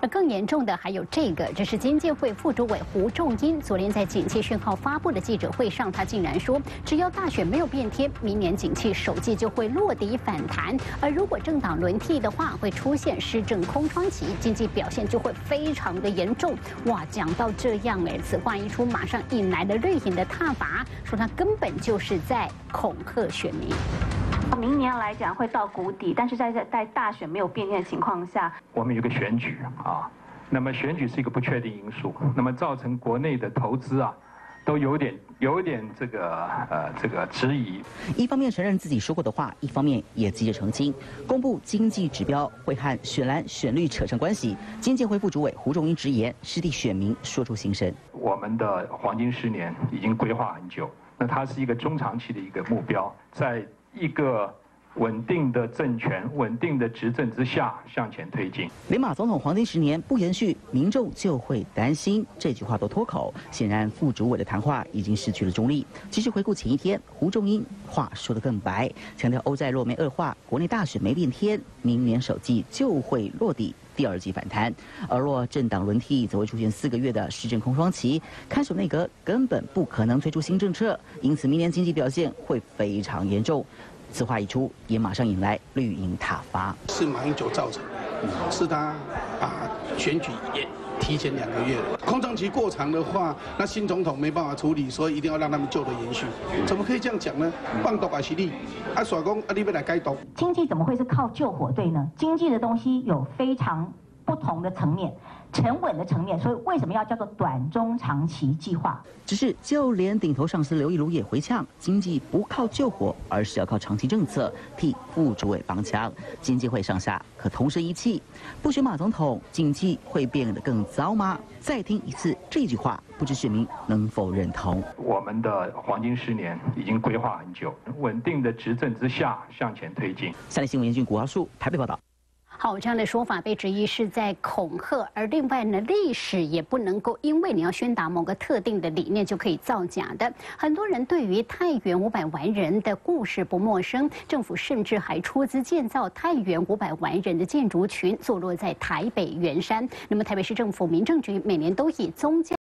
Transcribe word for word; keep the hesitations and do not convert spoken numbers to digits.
而更严重的还有这个，这是经建会副主委胡仲英昨天在景气讯号发布的记者会上，他竟然说，只要大选没有变天，明年景气首季就会落底反弹。而如果政党轮替的话，会出现施政空窗期，经济表现就会非常的严重。哇，讲到这样哎，此话一出，马上引来了绿营的挞伐，说他根本就是在恐吓选民。 明年来讲会到谷底，但是在在大选没有变天的情况下， 我们有个选举啊，那么选举是一个不确定因素，那么造成国内的投资啊，都有点有点这个呃这个质疑。 一方面承认自己说过的话，一方面也急着澄清，公布经济指标会和选蓝选绿扯上关系。经建会副主委胡仲英直言，是替选民说出心声。 我们的黄金十年已经规划很久，那它是一个中长期的一个目标，在 一个稳定的政权、稳定的执政之下向前推进。 连马总统黄金十年不延续，民众就会担心。这句话都脱口，显然副主委的谈话已经失去了中立。其实回顾前一天，胡仲英话说得更白，强调欧债若没恶化，国内大选没变天，明年首季就会落底。 第二季反弹，而若政党轮替，则会出现四个月的施政空窗期，看守内阁根本不可能推出新政策，因此明年经济表现会非常严重。此话一出，也马上引来绿营挞伐。 是马英九造成的，是他把选举也提前两个月了。空窗期过长的话，那新总统没办法处理，所以一定要让他们旧的延续。怎么可以这样讲呢？放毒还是你？啊，耍工啊，你要来改毒？ 经济怎么会是靠救火队呢？经济的东西有非常不同的层面。 沉稳的层面，所以为什么要叫做短中长期计划？ 只是就连顶头上司刘一如也回呛，经济不靠救火，而是要靠长期政策替副主委帮腔。经济会上下可同声一气，不选马总统，经济会变得更糟吗？再听一次这句话，不知选民能否认同？ 我们的黄金十年已经规划很久，稳定的执政之下向前推进。 三立新闻严俊、古华树台北报道。 好，这样的说法被质疑是在恐吓，而另外呢，历史也不能够因为你要宣达某个特定的理念就可以造假的。很多人对于太原五百万人的故事不陌生，政府甚至还出资建造太原五百万人的建筑群，坐落在台北圆山。那么台北市政府民政局每年都以宗教